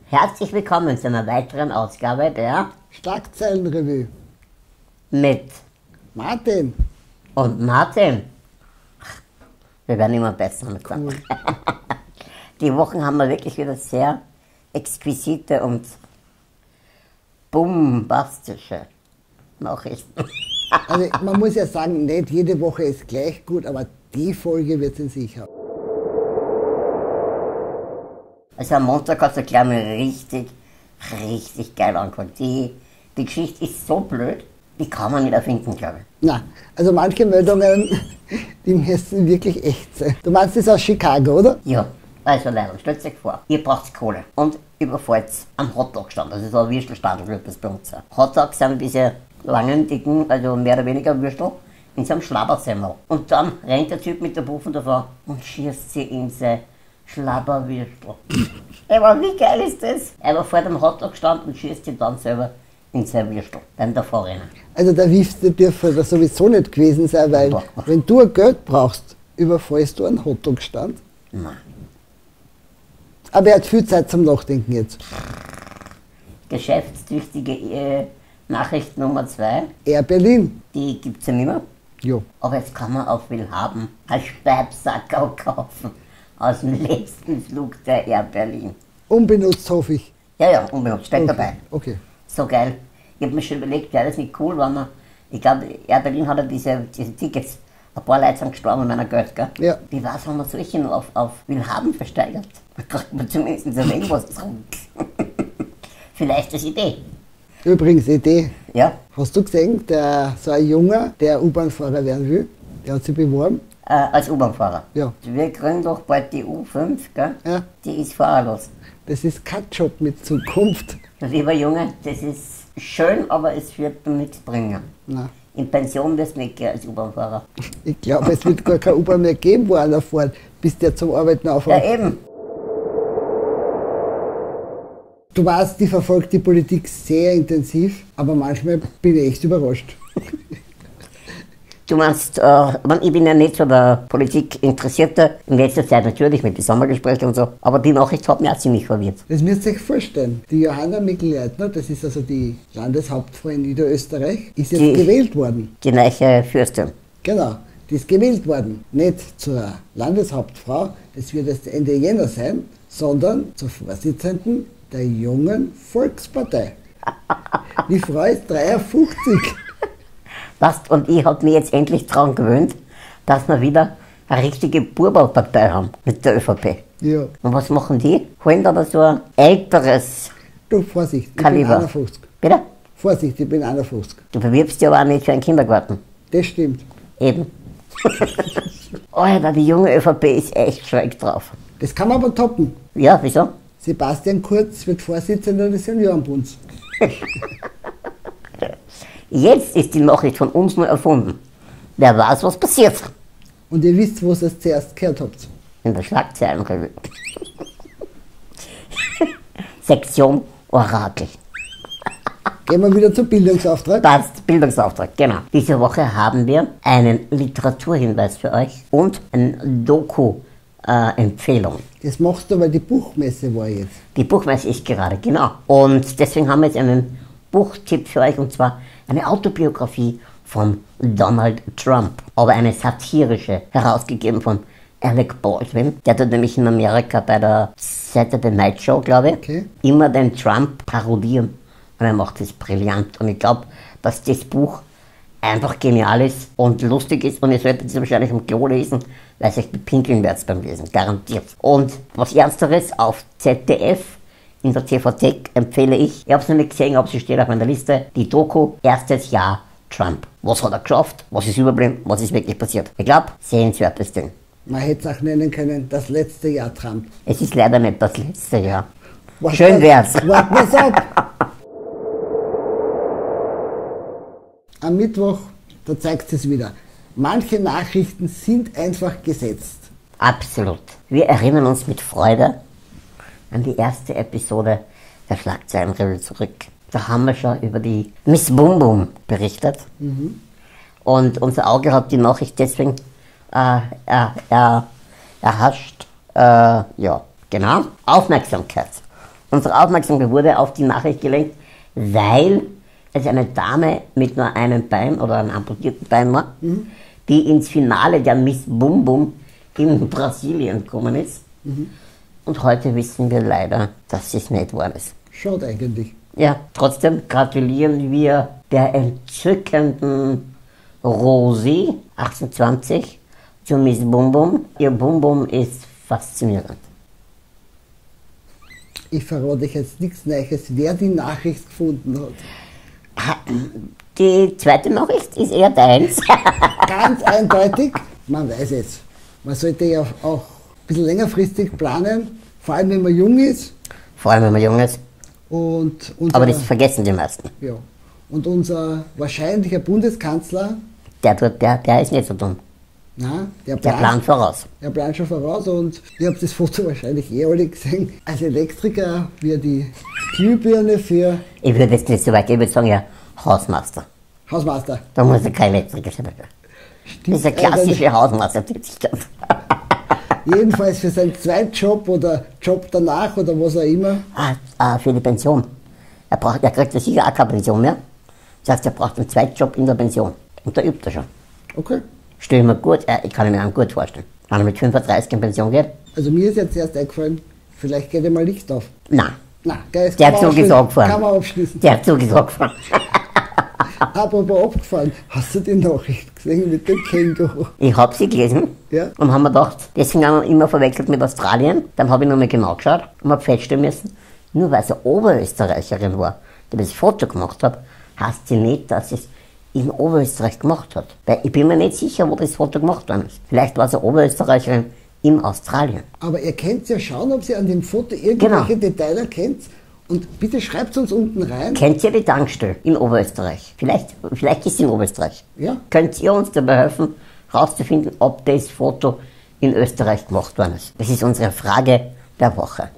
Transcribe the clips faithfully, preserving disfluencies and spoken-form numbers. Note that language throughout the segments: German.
Herzlich willkommen zu einer weiteren Ausgabe der Schlagzeilenrevue mit Martin und Martin. Wir werden immer besser mit cool. Die Wochen haben wir wirklich wieder sehr exquisite und bombastische Nachrichten. Also man muss ja sagen, nicht jede Woche ist gleich gut, aber die Folge wird es in sich haben. Also am Montag hat es gleich mal richtig, richtig geil angefangen. Die, die Geschichte ist so blöd, die kann man nicht erfinden, glaube ich. Na, also manche Meldungen, die müssen wirklich echt sein. Du meinst das aus Chicago, oder? Ja, also leider, stellt euch vor, ihr braucht Kohle und überfallt am Hotdog-Stand, also so ein Würstelstand wird das bei uns sein. Hotdogs sind diese langen, dicken, also mehr oder weniger Würstel, in so einem Schlabbersemmel. Und dann rennt der Typ mit der Puffen davor und schießt sie in sein Schlabberwürstel. Aber wie geil ist das? Er war vor dem Hotdog-Stand und schießt sie dann selber in sein Würstel, beim Davorrennen. Also der Wiefste dürfte das sowieso nicht gewesen sein, weil Boah. wenn du ein Geld brauchst, überfallst du einen Hotdog-Stand. Nein. Aber er hat viel Zeit zum Nachdenken jetzt. Geschäftstüchtige äh, Nachricht Nummer zwei, Air Berlin. die gibt es ja nicht mehr. Jo. Aber jetzt kann man auf Willhaben ein Speibsackerl kaufen aus dem letzten Flug der Air Berlin. Unbenutzt, hoffe ich. Ja, ja, unbenutzt, steht Okay. dabei. Okay. So geil. Ich habe mir schon überlegt, wäre das nicht cool, wenn man, ich glaube, Air Berlin hat ja diese, diese Tickets, ein paar Leute sind gestorben mit meiner Geld, gell? Ja. Wie war's, wenn man solche noch auf, auf Willhaben versteigert? Da kriegt man zumindest ein wenig was zurück. Vielleicht als Idee. Übrigens, Idee. Ja, Hast du gesehen, der, so ein Junge, der U-Bahn-Fahrer werden will, der hat sich beworben? äh, als U-Bahn-Fahrer. Ja. Wir kriegen doch bald die U fünf, gell? Ja. Die ist fahrerlos. Das ist kein Job mit Zukunft. Lieber Junge, das ist schön, aber es wird dir nichts bringen. Nein. In Pension wirst du nicht gehen als U-Bahn-Fahrer. Ich glaube, es wird gar keine U-Bahn mehr geben, wo einer fährt, bis der zum Arbeiten Ja, aufhört. eben. Du weißt, ich verfolge die Politik sehr intensiv, aber manchmal bin ich echt überrascht. Du meinst, äh, man, ich bin ja nicht so der Politik-Interessierte, in letzter Zeit natürlich mit den Sommergesprächen und so, aber die Nachricht hat mich auch ziemlich verwirrt. Das müsst ihr euch vorstellen. Die Johanna Mikl-Leitner, das ist also die Landeshauptfrau in Niederösterreich, ist jetzt Die- gewählt worden. Die neue Fürstin. Genau, die ist gewählt worden. Nicht zur Landeshauptfrau, das wird erst Ende Jänner sein, sondern zur Vorsitzenden der Jungen Volkspartei. Die Frau ist dreiundfünfzig. Weißt, und ich habe mich jetzt endlich daran gewöhnt, dass wir wieder eine richtige Burbalpartei haben mit der ÖVP. Ja, Und was machen die? Holen da so ein älteres du, Vorsicht, ich Kaliber. bin einundfünfzig. Bitte? Vorsicht, ich bin einundfünfzig. Du bewirbst dich aber auch nicht für einen Kindergarten. Das stimmt. Eben. Alter, die junge ÖVP ist echt schräg drauf. Das kann man aber toppen. Ja, wieso? Sebastian Kurz wird Vorsitzender des Seniorenbunds. Jetzt ist die Nachricht von uns nur erfunden. Wer weiß, was passiert. Und ihr wisst, wo ihr es zuerst gehört habt. In der Schlagzeilenrevue. Sektion Orakel. Gehen wir wieder zum Bildungsauftrag. Passt, Bildungsauftrag, genau. Diese Woche haben wir einen Literaturhinweis für euch und eine Doku-Empfehlung. Das machst du, weil die Buchmesse war jetzt. Die Buchmesse ist gerade, genau. Und deswegen haben wir jetzt einen Buchtipp für euch, und zwar eine Autobiografie von Donald Trump, aber eine satirische, herausgegeben von Alec Baldwin. Der tut nämlich in Amerika bei der Saturday Night Show, glaube ich, Okay. immer den Trump parodieren. Und er macht das brillant. Und ich glaube, dass das Buch einfach genial ist und lustig ist. Und ihr solltet es wahrscheinlich am Klo lesen, weil ihr euch bepinkeln werdet beim Lesen. Garantiert. Und was Ernsteres auf Z D F in der T V T empfehle ich. Ich habe es noch nicht gesehen, aber sie steht auf meiner Liste. Die Doku Erstes Jahr Trump. Was hat er geschafft? Was ist überblieben? Was ist wirklich passiert? Ich glaube, sehenswertes Ding. Man hätte es auch nennen können, das letzte Jahr Trump. Es ist leider nicht das letzte Jahr. Wart Schön mal- wär's. Warten wir's ab. Am Mittwoch, da zeigt es wieder. Manche Nachrichten sind einfach gesetzt. Absolut. Wir erinnern uns mit Freude an die erste Episode der Schlagzeilenrevue zurück. Da haben wir schon über die Miss Bum Bum berichtet. Mhm. Und unser Auge hat die Nachricht deswegen äh, er, er, erhascht, äh, ja, genau, Aufmerksamkeit. Unsere Aufmerksamkeit wurde auf die Nachricht gelenkt, weil es eine Dame mit nur einem Bein oder einem amputierten Bein war, mhm. die ins Finale der Miss Bum Bum in Brasilien gekommen ist. Mhm. Und heute wissen wir leider, dass es nicht wahr ist. Schade eigentlich. Ja, trotzdem gratulieren wir der entzückenden Rosi, achtundzwanzig, zu Miss Bum Bum. Ihr Bum Bum ist faszinierend. Ich verrate euch jetzt nichts Neues, wer die Nachricht gefunden hat. Die zweite Nachricht ist eher deins. Ganz eindeutig, man weiß es. Man sollte ja auch ein bisschen längerfristig planen, vor allem wenn man jung ist. Vor allem wenn man jung ist. Und unser, aber das vergessen die meisten. Ja. Und unser wahrscheinlicher Bundeskanzler, der, tut, der, der ist nicht so dumm. Nein, der, der plant voraus. Der plant schon voraus und ihr habt das Foto wahrscheinlich eh alle gesehen. Als Elektriker, wie er die Glühbirne für... Ich würde jetzt nicht so weit gehen, ich würde sagen, ja, Hausmeister. Hausmeister. Da muss er kein Elektriker sein. Das ist ein klassischer Hausmeister-Tätigkeit. Jedenfalls für seinen Zweitjob oder Job danach oder was auch immer. Ah, ah, für die Pension. Er, braucht, er kriegt ja sicher auch keine Pension mehr. Das heißt, er braucht einen Zweitjob in der Pension. Und da übt er schon. Okay. Stell mir gut, äh, ich kann mir auch gut vorstellen. Wenn er mit fünfunddreißig in Pension geht. Also mir ist jetzt erst eingefallen, vielleicht geht er mal Licht auf. Nein. Nein, Geist, der hat zugesagt gefahren. Kann man abschließen. Der hat zugesagt gefahren. Apropos abgefahren, hast du die Nachricht gesehen mit dem Känguru? Ich habe sie gelesen, ja? Und habe mir gedacht, deswegen haben wir immer verwechselt mit Australien. Dann habe ich nochmal genau geschaut und habe feststellen müssen, nur weil sie Oberösterreicherin war, die das Foto gemacht hat, heißt sie nicht, dass es in Oberösterreich gemacht hat. Weil ich bin mir nicht sicher, wo das Foto gemacht worden ist. Vielleicht war sie Oberösterreicherin in Australien. Aber ihr könnt ja schauen, ob sie an dem Foto irgendwelche genau. Details erkennt. Und bitte schreibt uns unten rein. Kennt ihr die Tankstelle in Oberösterreich? Vielleicht, vielleicht ist sie in Oberösterreich. Ja. Könnt ihr uns dabei helfen, herauszufinden, ob das Foto in Österreich gemacht worden ist? Das ist unsere Frage der Woche.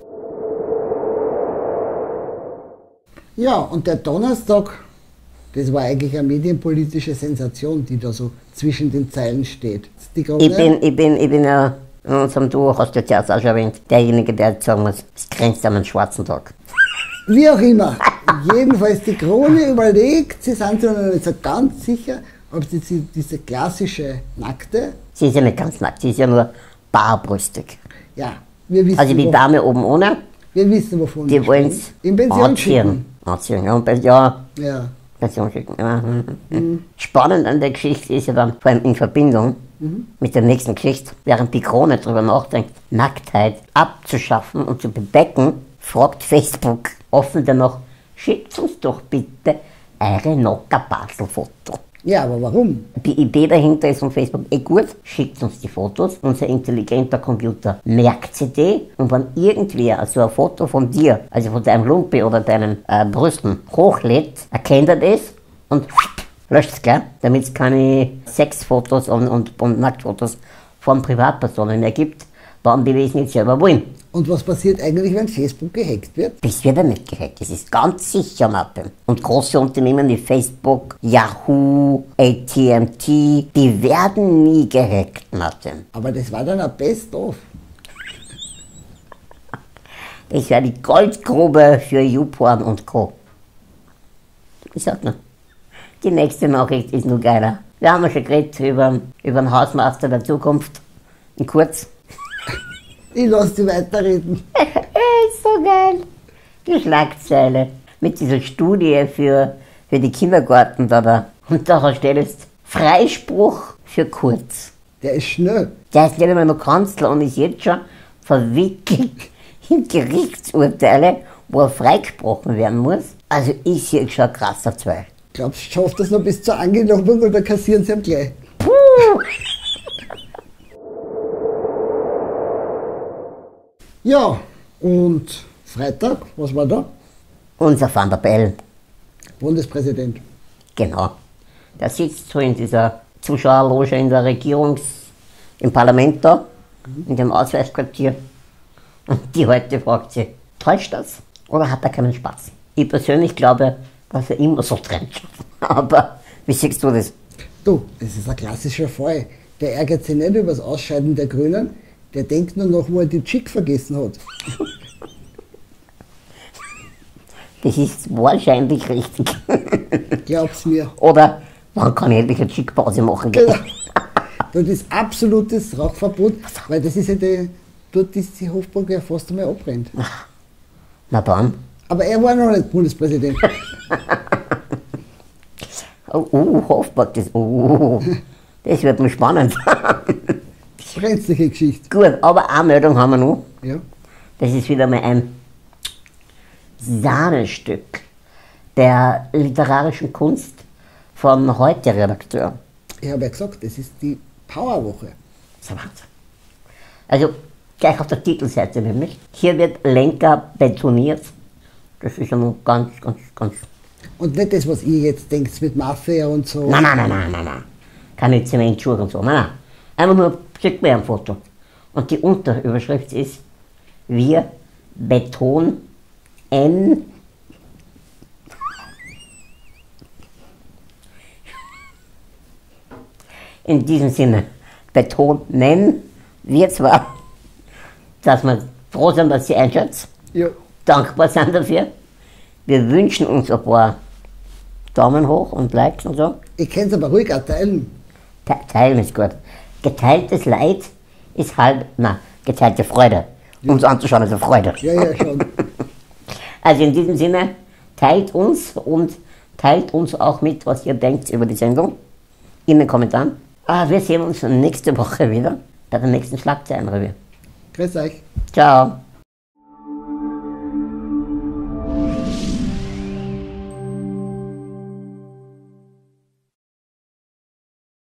Ja, und der Donnerstag, das war eigentlich eine medienpolitische Sensation, die da so zwischen den Zeilen steht. Ich bin, ich bin, ich bin ja in unserem Duo, hast du jetzt auch schon erwähnt, derjenige, der jetzt sagen muss, es grenzt an einen schwarzen Tag. Wie auch immer. Jedenfalls die Krone überlegt, sie sind sich noch nicht so ganz sicher, ob sie diese klassische Nackte... Sie ist ja nicht ganz nackt, sie ist ja nur barbrüstig. Ja, wir wissen... Also die wo, Dame oben ohne, wir wissen, wovon die wollen es in Pension schicken. Anziehen. Ja, und ja, ja. Pension schicken. Ja. Mhm. Spannend an der Geschichte ist ja dann, vor allem in Verbindung mhm. mit der nächsten Geschichte, während die Krone darüber nachdenkt, Nacktheit abzuschaffen und zu bedecken, fragt Facebook offen danach, schickt uns doch bitte eure Nocker-Basel-Foto. Ja, aber warum? Die Idee dahinter ist von Facebook eh gut, schickt uns die Fotos, unser intelligenter Computer merkt sie die und wenn irgendwer so ein Foto von dir, also von deinem Lumpi oder deinen äh, Brüsten hochlädt, erkennt er das und löscht es gleich, damit es keine Sexfotos und, und, und Nacktfotos von Privatpersonen mehr gibt, wann die das nicht selber wollen. Und was passiert eigentlich, wenn Facebook gehackt wird? Das wird ja nicht gehackt, das ist ganz sicher, Martin. Und große Unternehmen wie Facebook, Yahoo, A T and T, die werden nie gehackt, Martin. Aber das war dann ein Best-of. Das wäre die Goldgrube für YouPorn und Co. Ich sag nur, die nächste Nachricht ist nur geiler. Wir haben ja schon geredet über, über den Hausmeister der Zukunft, in kurz. Ich lass dich weiterreden. Ist so geil. Die Schlagzeile mit dieser Studie für, für die Kindergarten da, da. Und da steht jetzt Freispruch für Kurz. Der ist schnell. Der ist nicht einmal noch Kanzler und ist jetzt schon verwickelt in Gerichtsurteile, wo er freigesprochen werden muss. Also ich sehe schon ein krasser Zweig. Glaubst du, schafft das noch bis zur Angelobung oder kassieren sie ihm gleich? Puh. Ja, und Freitag, was war da? Unser Van der Bellen. Bundespräsident. Genau. Der sitzt so in dieser Zuschauerloge in der Regierungs-, im Parlament da, mhm. in dem Ausweichquartier. Und die heute fragt sie, täuscht das oder hat er keinen Spaß? Ich persönlich glaube, dass er immer so trennt. Aber wie siehst du das? Du, das ist ein klassischer Fall. Der ärgert sich nicht über das Ausscheiden der Grünen. Der denkt nur noch, wo er die Chick vergessen hat. Das ist wahrscheinlich richtig. Glaub's mir. Oder wann kann ich endlich eine Schickpause machen? Genau. Das ist absolutes Rauchverbot, weil das ist ja die, dort ist die Hofburg ja fast einmal abbrennt. Na dann. Aber er war noch nicht Bundespräsident. Oh, oh Hofburg, das, oh, das wird mir spannend. Brenzliche Geschichte. Gut, aber eine Meldung haben wir noch. Ja. Das ist wieder mal ein Sahnestück der literarischen Kunst vom Heute-Redakteur. Ich habe ja gesagt, das ist die Powerwoche. Das ist ein Wahnsinn. Also gleich auf der Titelseite nämlich. Hier wird Lenker betoniert. Das ist ja noch ganz, ganz, ganz... Und nicht das, was ihr jetzt denkt mit Mafia und so. Nein, nein, nein, nein, nein, nein. Keine Zementschuhe und so. Nein, nein. Einfach nur, schickt mir ein Foto. Und die Unterüberschrift ist: Wir Beton N. In diesem Sinne, betonen wir zwar, dass wir froh sind, dass Sie einschätzen, Ja. dankbar sind dafür. Wir wünschen uns ein paar Daumen hoch und Likes und so. Ich kann es aber ruhig auch teilen. Te teilen ist gut. Geteiltes Leid ist halb, na, geteilte Freude. Uns anzuschauen ist eine Freude. Ja, ja, schon. Also in diesem Sinne, teilt uns und teilt uns auch mit, was ihr denkt über die Sendung in den Kommentaren. Ah, wir sehen uns nächste Woche wieder bei der nächsten Schlagzeilenrevue. Grüß euch. Ciao.